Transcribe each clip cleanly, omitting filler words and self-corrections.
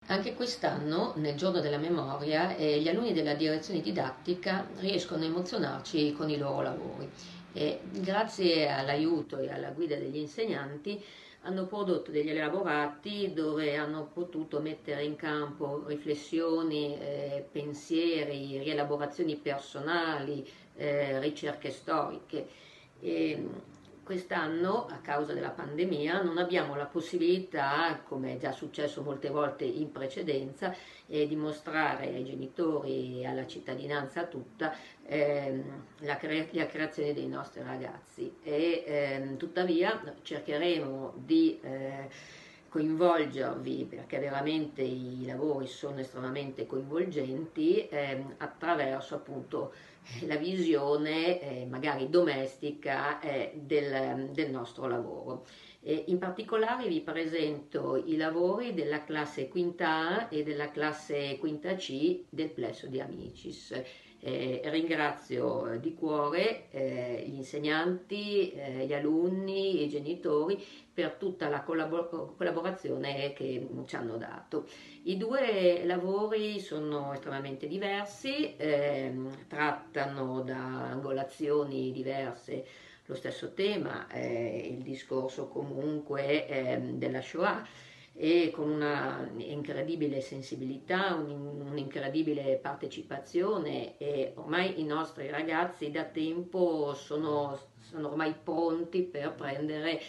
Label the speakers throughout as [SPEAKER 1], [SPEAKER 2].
[SPEAKER 1] Anche quest'anno, nel giorno della memoria, gli alunni della direzione didattica riescono a emozionarci con i loro lavori. Grazie all'aiuto e alla guida degli insegnanti hanno prodotto degli elaborati dove hanno potuto mettere in campo riflessioni, pensieri, rielaborazioni personali, ricerche storiche. E quest'anno, a causa della pandemia, non abbiamo la possibilità, come è già successo molte volte in precedenza, di mostrare ai genitori e alla cittadinanza tutta la creazione dei nostri ragazzi. Tuttavia cercheremo di coinvolgervi, perché veramente i lavori sono estremamente coinvolgenti, attraverso appunto la visione magari domestica del nostro lavoro. In particolare vi presento i lavori della classe quinta A e della classe quinta C del Plesso di Amicis. Ringrazio di cuore gli insegnanti, gli alunni, i genitori per tutta la collaborazione che ci hanno dato. I due lavori sono estremamente diversi, trattano da angolazioni diverse lo stesso tema, il discorso comunque della Shoah, e con una incredibile sensibilità, un'incredibile partecipazione, e ormai i nostri ragazzi da tempo sono ormai pronti per prendere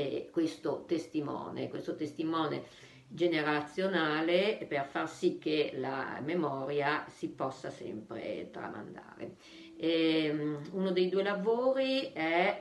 [SPEAKER 1] questo testimone generazionale, per far sì che la memoria si possa sempre tramandare. Uno dei due lavori è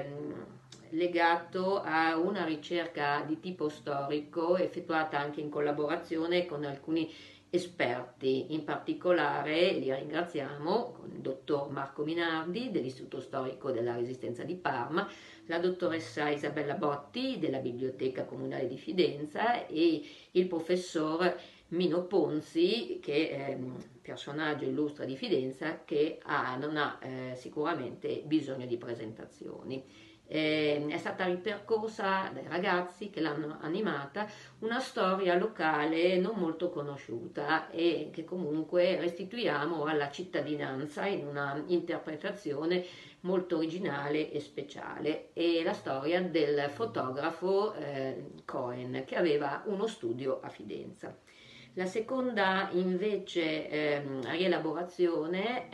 [SPEAKER 1] legato a una ricerca di tipo storico effettuata anche in collaborazione con alcuni esperti. In particolare li ringraziamo con il dottor Marco Minardi dell'Istituto Storico della Resistenza di Parma, la dottoressa Isabella Botti della Biblioteca Comunale di Fidenza e il professor Mino Ponzi, che è un personaggio illustre di Fidenza, che non ha sicuramente bisogno di presentazioni. È stata ripercorsa dai ragazzi che l'hanno animata una storia locale non molto conosciuta e che comunque restituiamo alla cittadinanza in una interpretazione molto originale e speciale. È la storia del fotografo Cohen, che aveva uno studio a Fidenza. La seconda invece rielaborazione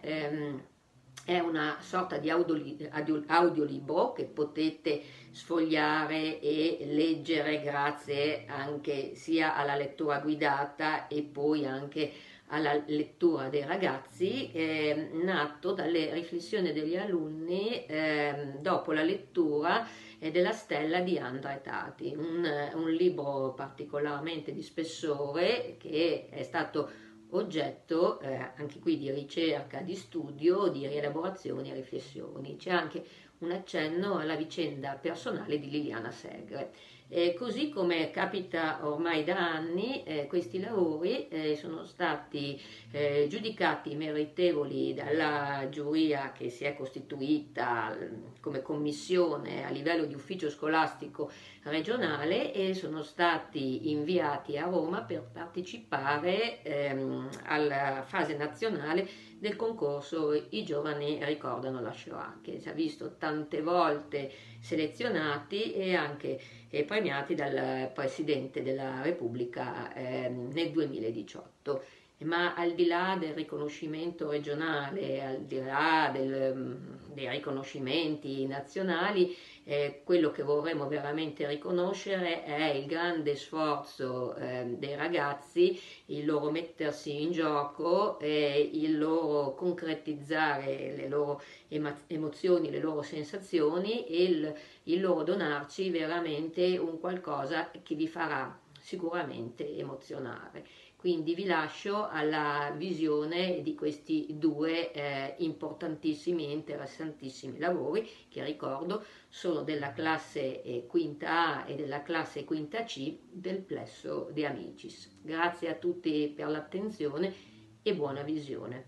[SPEAKER 1] è una sorta di audiolibro che potete sfogliare e leggere grazie anche sia alla lettura guidata e poi anche alla lettura dei ragazzi, nato dalle riflessioni degli alunni dopo la lettura della Stella di André Tati, un libro particolarmente di spessore che è stato oggetto anche qui di ricerca, di studio, di rielaborazioni e riflessioni. C'è anche un accenno alla vicenda personale di Liliana Segre. Così come capita ormai da anni, questi lavori sono stati giudicati meritevoli dalla giuria che si è costituita come commissione a livello di ufficio scolastico regionale, e sono stati inviati a Roma per partecipare alla fase nazionale del concorso I giovani ricordano la Shoah, che ci ha visto tante volte selezionati e anche premiati dal Presidente della Repubblica nel 2018. Ma al di là del riconoscimento regionale, al di là dei riconoscimenti nazionali, quello che vorremmo veramente riconoscere è il grande sforzo dei ragazzi, il loro mettersi in gioco, il loro concretizzare le loro emozioni, le loro sensazioni, e il loro donarci veramente un qualcosa che vi farà sicuramente emozionare. Quindi vi lascio alla visione di questi due importantissimi e interessantissimi lavori, che ricordo sono della classe quinta A e della classe quinta C del Plesso di Amicis. Grazie a tutti per l'attenzione e buona visione.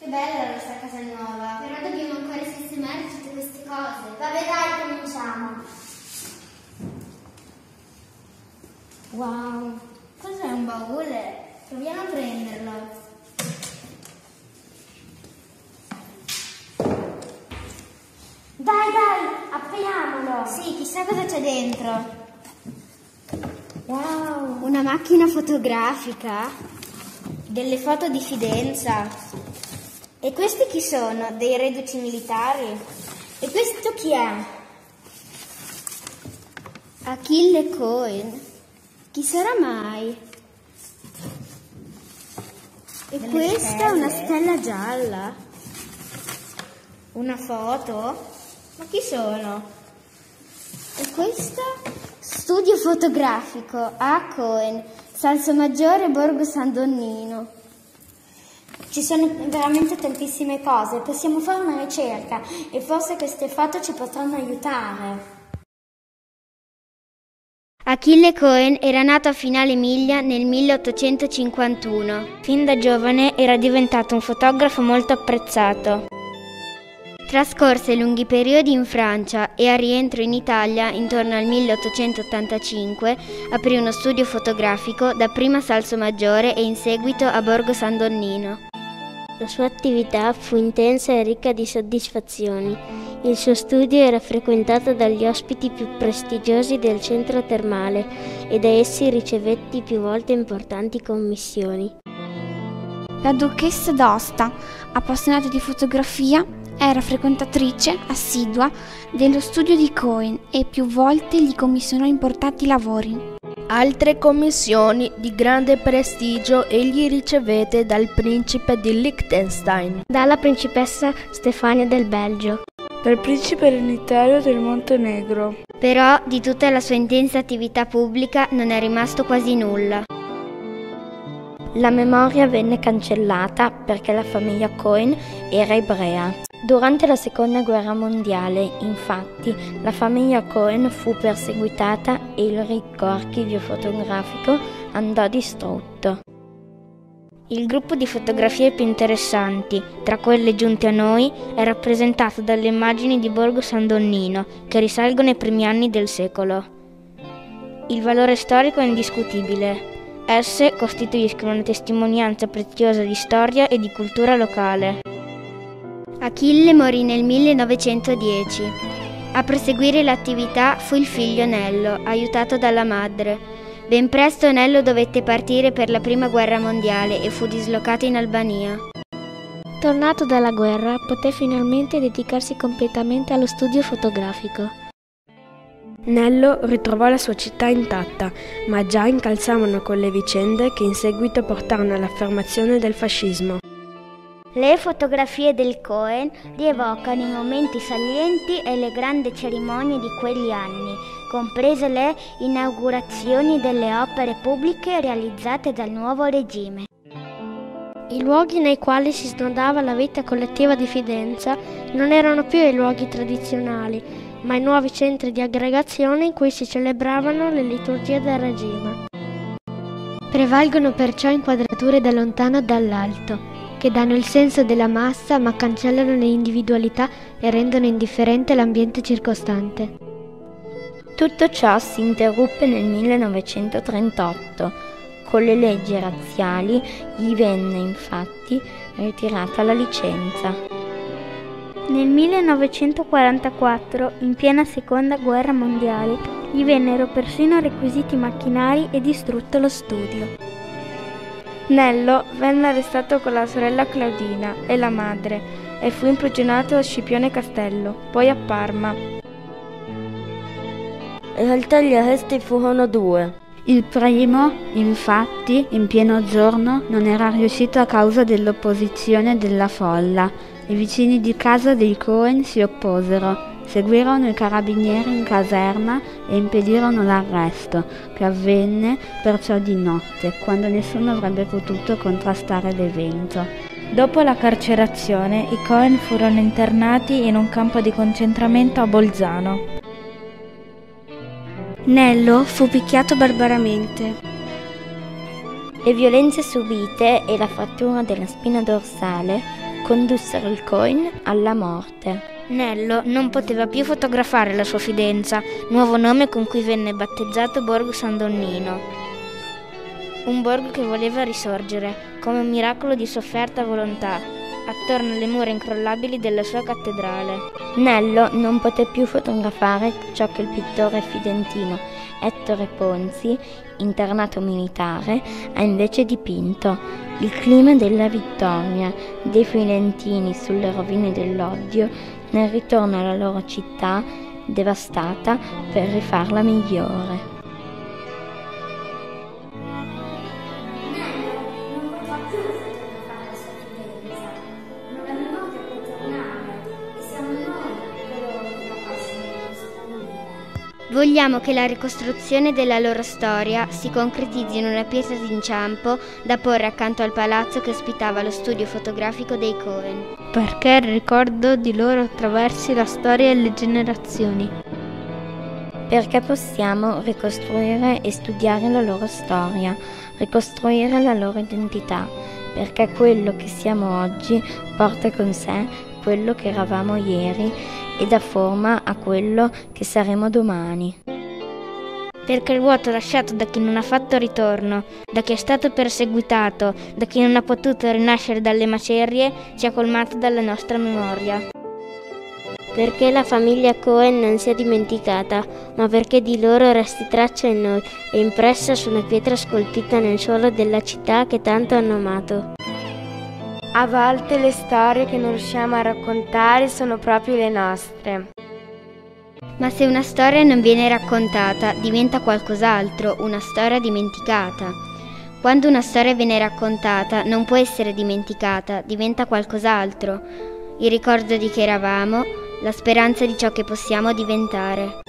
[SPEAKER 2] Che bella questa casa nuova, però dobbiamo ancora sistemare tutte queste cose. Vabbè dai, cominciamo. Wow, cos'è un baule? Proviamo a prenderlo. Dai, apriamolo! Sì, chissà cosa c'è dentro. Wow, una macchina fotografica, delle foto di fidenza. E questi chi sono? Dei reduci militari? E questo chi è? Achille Cohen. Chi sarà mai? E questa è una stella gialla. Una foto? Ma chi sono? E questa? Studio fotografico A. Cohen, Salsomaggiore, Borgo San Donnino. Ci sono veramente tantissime cose, possiamo fare una ricerca e forse queste foto ci potranno aiutare.
[SPEAKER 3] Achille Cohen era nato a Finale Emilia nel 1851. Fin da giovane era diventato un fotografo molto apprezzato. Trascorse lunghi periodi in Francia e al rientro in Italia, intorno al 1885, aprì uno studio fotografico dapprima a Salsomaggiore e in seguito a Borgo San Donnino. La sua attività fu intensa e ricca di soddisfazioni. Il suo studio era frequentato dagli ospiti più prestigiosi del centro termale e da essi ricevetti più volte importanti commissioni.
[SPEAKER 4] La duchessa d'Aosta, appassionata di fotografia, era frequentatrice assidua dello studio di Cohen e più volte gli commissionò importanti lavori.
[SPEAKER 5] Altre commissioni di grande prestigio egli ricevette dal principe di Liechtenstein,
[SPEAKER 3] Dalla principessa Stefania del Belgio,
[SPEAKER 6] dal principe ereditario del Montenegro.
[SPEAKER 3] Però di tutta la sua intensa attività pubblica non è rimasto quasi nulla. La memoria venne cancellata perché la famiglia Cohen era ebrea. Durante la Seconda Guerra Mondiale, infatti, la famiglia Cohen fu perseguitata e il ricco archivio fotografico andò distrutto. Il gruppo di fotografie più interessanti, tra quelle giunte a noi, è rappresentato dalle immagini di Borgo San Donnino, che risalgono ai primi anni del secolo. Il valore storico è indiscutibile. Esse costituiscono una testimonianza preziosa di storia e di cultura locale. Achille morì nel 1910. A proseguire l'attività fu il figlio Nello, aiutato dalla madre. Ben presto Nello dovette partire per la Prima Guerra Mondiale e fu dislocato in Albania. Tornato dalla guerra, poté finalmente dedicarsi completamente allo studio fotografico.
[SPEAKER 5] Nello ritrovò la sua città intatta, ma già incalzavano con le vicende che in seguito portarono all'affermazione del fascismo.
[SPEAKER 3] Le fotografie del Cohen rievocano i momenti salienti e le grandi cerimonie di quegli anni, comprese le inaugurazioni delle opere pubbliche realizzate dal nuovo regime. I luoghi nei quali si snodava la vita collettiva di Fidenza non erano più i luoghi tradizionali, ma i nuovi centri di aggregazione in cui si celebravano le liturgie del regime. Prevalgono perciò inquadrature da lontano o dall'alto, che danno il senso della massa ma cancellano le individualità e rendono indifferente l'ambiente circostante. Tutto ciò si interruppe nel 1938. Con le leggi razziali gli venne infatti ritirata la licenza. Nel 1944, in piena Seconda Guerra Mondiale, gli vennero persino requisiti macchinari e distrutto lo studio.
[SPEAKER 6] Nello venne arrestato con la sorella Claudina e la madre e fu imprigionato a Scipione Castello, poi a Parma.
[SPEAKER 7] In realtà gli arresti furono 2.
[SPEAKER 8] Il primo, infatti, in pieno giorno, non era riuscito a causa dell'opposizione della folla. I vicini di casa dei Cohen si opposero, seguirono i carabinieri in caserma e impedirono l'arresto, che avvenne perciò di notte, quando nessuno avrebbe potuto contrastare l'evento.
[SPEAKER 9] Dopo la carcerazione, i Cohen furono internati in un campo di concentramento a Bolzano.
[SPEAKER 3] Nello fu picchiato barbaramente. Le violenze subite e la frattura della spina dorsale condussero il Cohen alla morte.
[SPEAKER 9] Nello non poteva più fotografare la sua fidenza, nuovo nome con cui venne battezzato Borgo San Donnino. Un borgo che voleva risorgere, come un miracolo di sofferta volontà, attorno alle mura incrollabili della sua cattedrale.
[SPEAKER 3] Nello non poté più fotografare ciò che il pittore fidentino Ettore Ponzi, internato militare, ha invece dipinto: il clima della vittoria dei fidentini sulle rovine dell'odio nel ritorno alla loro città devastata per rifarla migliore.
[SPEAKER 2] Vogliamo che la ricostruzione della loro storia si concretizzi in una pietra d'inciampo da porre accanto al palazzo che ospitava lo studio fotografico dei Cohen.
[SPEAKER 6] Perché il ricordo di loro attraversi la storia e le generazioni.
[SPEAKER 3] Perché possiamo ricostruire e studiare la loro storia, ricostruire la loro identità, perché quello che siamo oggi porta con sé quello che eravamo ieri e dà forma a quello che saremo domani.
[SPEAKER 9] Perché il vuoto lasciato da chi non ha fatto ritorno, da chi è stato perseguitato, da chi non ha potuto rinascere dalle macerie, sia colmato dalla nostra memoria.
[SPEAKER 10] Perché la famiglia Cohen non sia dimenticata, ma perché di loro resti traccia in noi e impressa su una pietra scolpita nel suolo della città che tanto hanno amato.
[SPEAKER 6] A volte le storie che non riusciamo a raccontare sono proprio le nostre.
[SPEAKER 2] Ma se una storia non viene raccontata, diventa qualcos'altro, una storia dimenticata. Quando una storia viene raccontata, non può essere dimenticata, diventa qualcos'altro. Il ricordo di chi eravamo, la speranza di ciò che possiamo diventare.